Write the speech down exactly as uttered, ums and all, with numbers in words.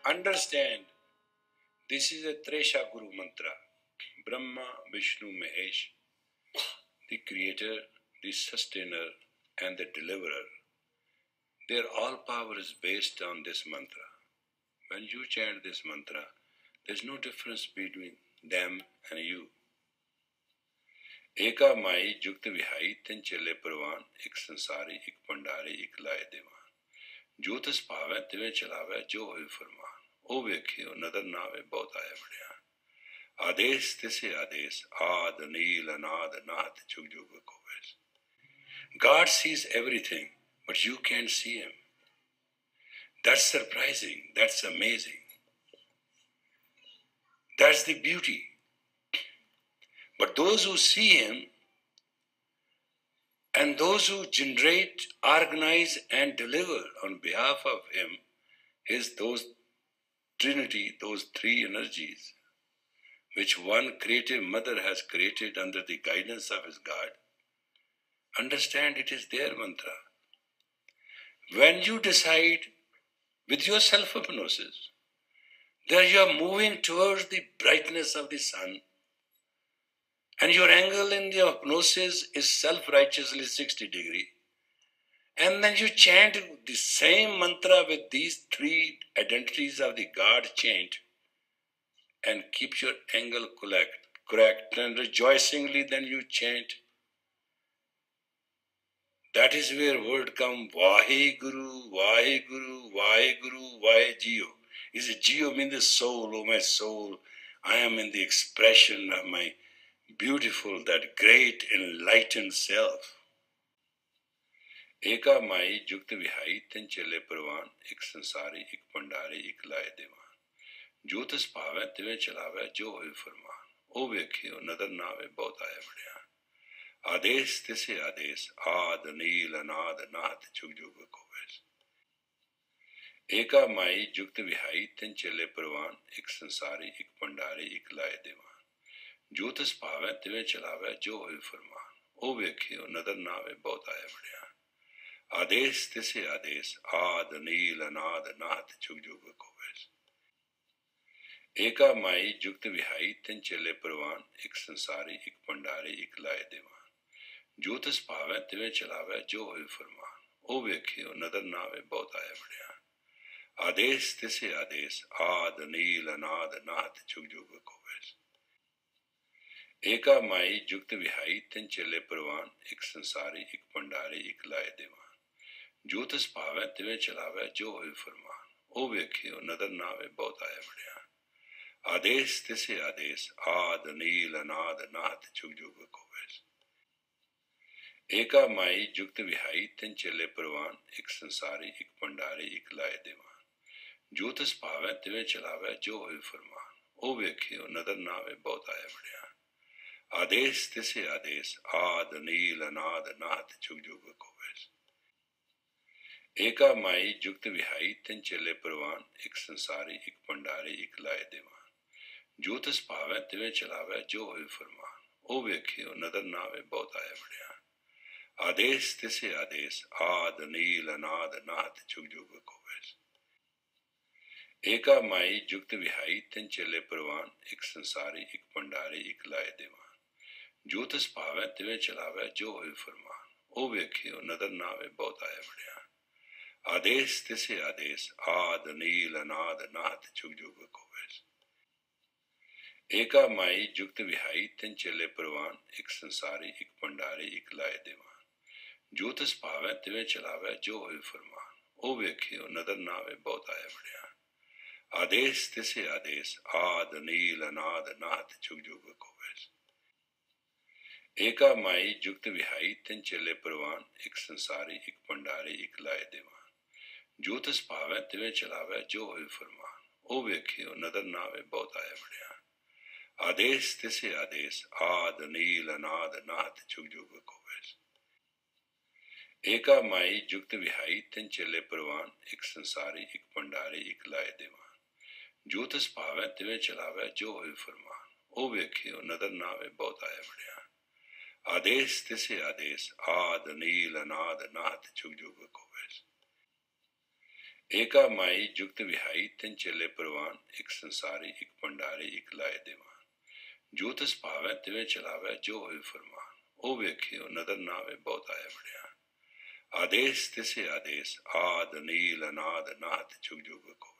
Understand, this is a Tresha Guru mantra. Brahma, Vishnu, Mahesh, the creator, the sustainer, and the deliverer. Their all power is based on this mantra. When you chant this mantra, there's no difference between them and you. Eka Mai Jukta Vihai Tin Chele Parvan, Ik Sansari, Ik Pandari, Ik Laye Devan. Jo Tis Pave, Tive Chalave, Jo Hoy Farman. O Vekhe, O Nadar Nave, Bahut Aaya Badhiyan. Ades Tise Ades, Ad, Anil, Anad, Anat, Jug Jug Koves. God sees everything, but you can't see Him. That's surprising. That's amazing. That's the beauty. But those who see Him and those who generate, organize, and deliver on behalf of Him, His those Trinity, those three energies, which one creative mother has created under the guidance of His God, understand it is their mantra. When you decide with your self-hypnosis that you are moving towards the brightness of the sun, and your angle in the hypnosis is self-righteously sixty degree, and then you chant the same mantra with these three identities of the God chant, and keep your angle correct, correct, and rejoicingly then you chant. That is where word come, Vahe Guru, Vahe Guru, Vahe Guru, Vahe Jio. Is it Jio means the soul, oh my soul, I am in the expression of my beautiful, that great enlightened self. Eka Mai Jukta Vihai Tin Chele Parvan, Ik Sansari, Ik Pandari, Ik Laye Devan. Jo Tis Pave, Tive Chalave, Jo Hoy Farman. O Vekhe, O Nadar Nave, Bahut Aaya Badhiyan. Ades Tise Ades, Ad, Anil, Anad, Anat, Jug Jug Koves. Eka Mai Jukta Vihai Tin Chele Parvan, Ik Sansari, Ik Pandari, Ik Laye Devan. Jo Tis Pave, Tive Chalave, Jo Hoy Farman. O Vekhe, O Nadar Nave, Bahut Aaya Badhiyan. Ades Tise Ades, Ad, Anil, Anad, Anat, Jug Jug Koves. Eka Mai Jukta Vihai Tin Chele Parvan, Ik Sansari, Ik Pandari, Ik Laye Devan. Jo Tis Pave, Tive Chalave, Jo Hoy Farman. O Vekhe, O Nadar Nave, Bahut Aaya Badhiyan. Ades Tise Ades, Ad, Anil, Anad, Anat, Jug Jug Koves. Eka Mai Jukta Vihai Tin Chele Parvan, Ik Sansari, Ik Pandari, Ik Laye Devan. Jo Tis Pave, Tive Chalave, Jo Hoy Farman. O Vekhe, O Nadar Nave, Bahut Aaya Badhiyan. Ades Tise Ades, Ad, Anil, Anad, Anat, Jug Jug Koves. Eka Mai Jukta Vihai Tin Chele Parvan, Ik Sansari, Ik Pandari, Ik Laye Devan. Jo Tis Pave, Tive Chalave, Jo Hoy Farman. O Vekhe, O Nadar Nave, Bahut Aaya Badhiyan. Ades Tise Ades, Ad, Anil, Anad, Anat, Jug Jug Koves. Eka Mai Jukta Vihai Tin Chele Parvan, Ik Sansari, Ik Pandari, Ik Laye Devan. Jo Tis Pave, Tive Chalave, Jo Hoy Farman. O Vekhe, O Nadar Nave, Bahut Aaya Badhiyan. Ades Tise Ades, Ad, Anil, Anad, Anat, Jug Jug Koves. Eka Mai Jukta Vihai Tin Chele Parvan, Ik Sansari, Ik Pandari, Ik Laye Devan. Jo Tis Pave, Tive Chalave, Jo Hoy Farman. O Vekhe, O Nadar Nave, Bahut Aaya Badhiyan. Ades Tise Ades, Ad, Anil, Anad, Anat, Jug Jug Koves. Eka Mai Jukta Vihai Tin Chele Parvan, Ik Sansari, Ik Pandari, Ik Laye Devan. Jo Tis Pave, Tive Chalave, Jo Hoy Farman. O Vekhe, O Nadar Nave, Bahut Aaya Badhiyan. Ades Tise Ades, Ad, Anil, Anad, Anat, Jug Jug Koves. Eka Mai Jukta Vihai Tin Chele Parvan, Ik Sansari, Ik Pandari, Ik Laye Devan. Jo Tis Pave, Tive Chalave, Jo Hoy Farman. O Vekhe, O Nadar Nave, Bahut Aaya Badhiyan. Ades Tise Ades, Ad, Anil, Anad, Anat, Jug Jug Koves. Eka Mai Jukta Vihai Tin Chele Parvan, Ik Sansari, Ik Pandari, Ik Laye Devan. Jo Tis Pave, Tive Chalave, Jo Hoy Farman. O Vekhe, O Nadar Nave, Bahut Aaya Badhiyan. Ades Tise Ades, Ad, Anil, Anad, Anat, Jug Jug Koves. एका माई जुगत विहाई तिन चेले परवान, एक संसारी एक भंडारी एक लाए दीवान। जो तिस भावे तिवें चलावे जो होए फरमान, ओ वेखियो नदर ना आवे बहुत आया बड़िया। आदेश तिसे आदेश, आद नील अनाद नाथ जुग जुग को,